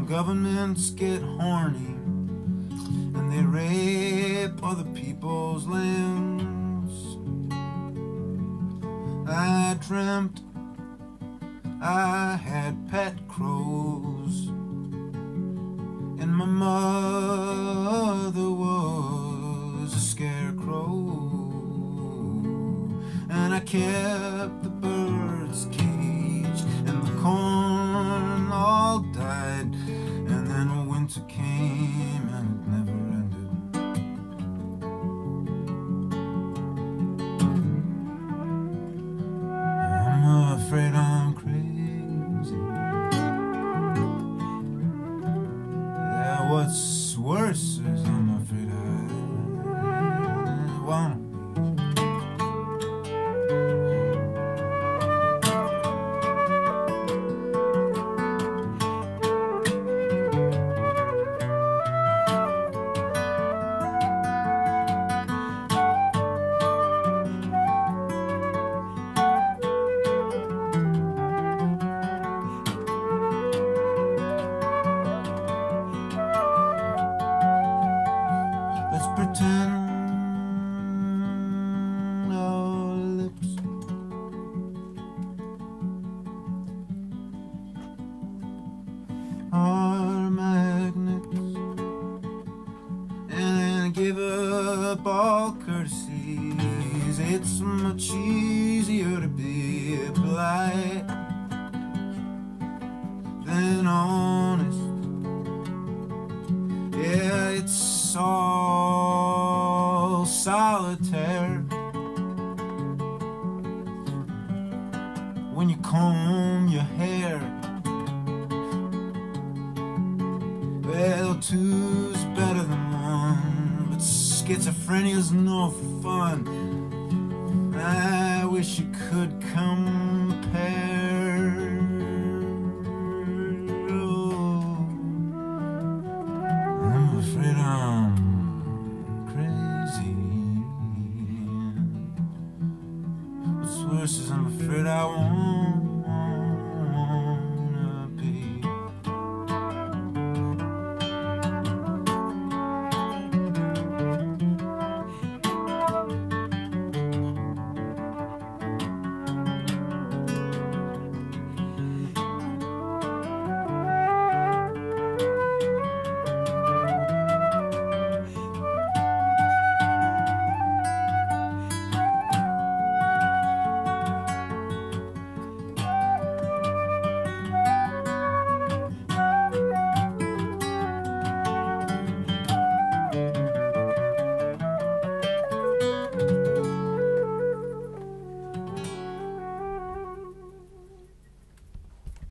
when governments get horny and they rape other people's lands. I dreamt I had pet crows, and my mother was a scarecrow, and I kept the bird's cage, and the corn all died, and then winter came and it never ended. I'm afraid I'm crazy. Yeah, what's worse is I'm afraid I wanna be. Let's pretend our lips are magnets, and give up all courtesies. It's much easier to be polite than honest. Yeah, it's all solitaire when you comb your hair. Well, two's better than one, but schizophrenia's no fun. I wish you could compare.